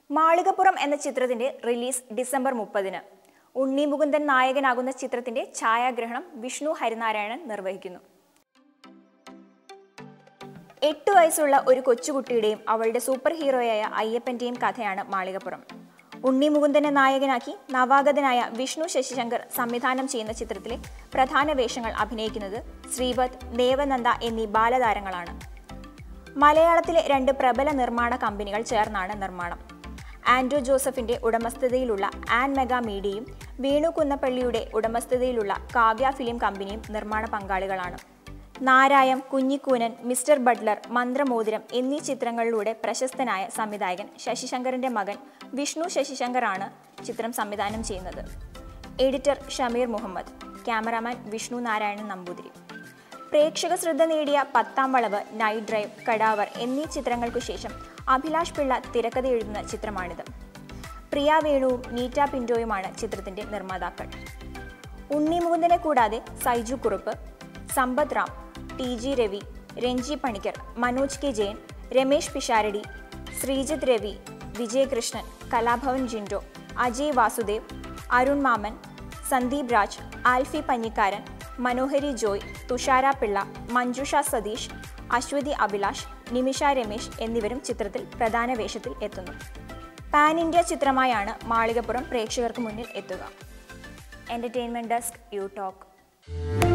മാളികപ്പുറം എന്ന ചിത്രത്തിന്റെ release December 30-ന്. ഉണ്ണി മുകുന്ദൻ നായകനാകുന്ന ചിത്രത്തിന്റെ ഛായാഗ്രഹണം വിഷ്ണു ഹരിനാരായണൻ നിർവഹിക്കുന്നു. 8 വയസ്സുള്ള ഒരു കൊച്ചുകുട്ടിയുടെയും അവളുടെ സൂപ്പർ ഹീറോയായ അയ്യപ്പന്റെയും കഥയാണ് മാളികപ്പുറം. ഉണ്ണി മുകുന്ദനെ നായകനാക്കി നവാഗതനായ വിഷ്ണു ശശിശങ്കർ സംവിധാനം ചെയ്യുന്ന ചിത്രത്തിലെ പ്രധാന വേഷങ്ങൾ അഭിനയിക്കുന്നത് ശ്രീപദ്, ദേവനന്ദ എന്നീ ബാലതാരങ്ങളാണ്. മലയാളത്തിലെ 2 പ്രബല നിർമ്മാണ കമ്പനികൾ ചേർന്നാണ് നിർമ്മാണം. ആൻഡ്രൂ ജോസഫിന്റെ ഉടമസ്ഥതയിലുള്ള ആൻ മെഗാ മീഡിയയും വേണു കുന്നപ്പള്ളിയുടെ ഉടമസ്ഥതയിലുള്ള കാവ്യ ഫിലിം കമ്പനിയും നിർമ്മാണ പങ്കാളികളാണ്. നാരായം, കുഞ്ഞിക്കൂനൻ, മിസ്റ്റർ ബട്ട്ലർ, മന്ത്രമോതിരം എന്നീ ചിത്രങ്ങളിലൂടെ പ്രശസ്തനായ സംവിധായകൻ ശശിശങ്കറിന്റെ മകൻ വിഷ്ണു ശശിശങ്കറാണ് ചിത്രം സംവിധാനം ചെയ്യുന്നത്. Editor Shameer Muhammad, cameraman Vishnu Narayanan Namboothiri. പ്രേക്ഷക ശ്രദ്ധ നേടിയ 10-ാം വളവ്, നൈറ്റ് ഡ്രൈവ്, കടാവർ എന്നീ ചിത്രങ്ങൾക്കു ശേഷം അഭിലാഷ് പിള്ള തിരക്കഥ എഴുതുന്ന ചിത്രമാണിത്. പ്രിയ വേണുവും നീറ്റ പിന്റോയുമാണ് ചിത്രത്തിന്റെ നിർമ്മാതാക്കൾ. ഉണ്ണി മുകുന്ദനെ കൂടാതെ സൈജു കുറുപ്പ്, സമ്പത് റാം, TG രവി, രഞ്ജി പണിക്കർ, മനോജ് കെ ജയൻ, രമേശ് പിഷാരടി, ശ്രീജിത്ത് രവി, വിജയകൃഷ്ണൻ, കലാഭവൻ ജിൻഡോ, അജയ് വാസുദേവ്, അരുൺ മാമൻ, സന്ദീപ് രാജ്, ആൽഫി പഞ്ഞിക്കാരൻ, മനോഹരി ജോയ്, തുഷാര പിള്ള, മഞ്ജുഷ സതീഷ്, അശ്വതി അഭിലാഷ്, നിമിഷ രമേശ് എന്നിവരും ചിത്രത്തിൽ പ്രധാന വേഷത്തിൽ എത്തുന്നു. പാൻ ഇന്ത്യ ചിത്രമായാണ് മാളികപ്പുറം പ്രേക്ഷകർക്ക് മുന്നിൽ എത്തുക. Entertainment desk, U talk.